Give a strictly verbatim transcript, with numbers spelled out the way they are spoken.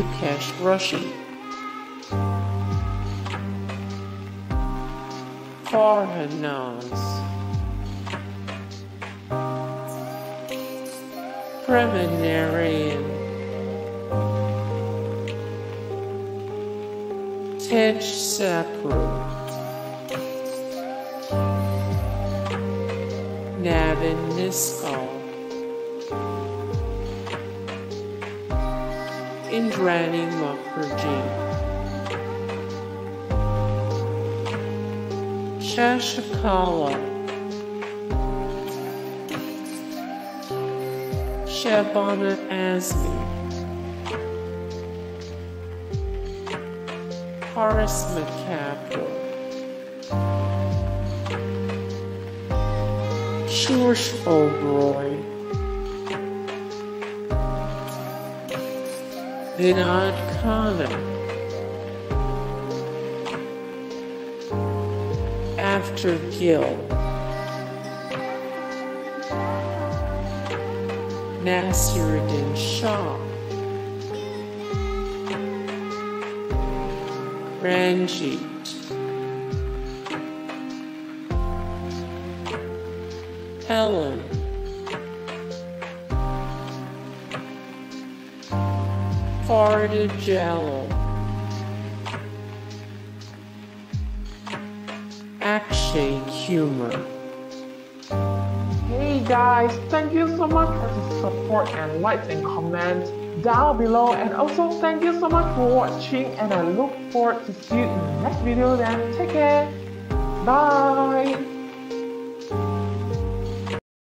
Mukesh Rishi, Farhan Naz, Premanarian, Tej Sapru, Navin Niskal, Indrani Mukherjee, Shashikala, Shabana Azmi, Horace McCaffrey, Shorsh Oberoi, Vinod Khanna, After Gill, Naseeruddin Shah, Ranjit, Helen, Farda Jalal, Akshay Kumar. Hey guys, thank you so much for the support and likes and comments down below, and also thank you so much for watching, and I look forward to see you in the next video. Then take care, bye.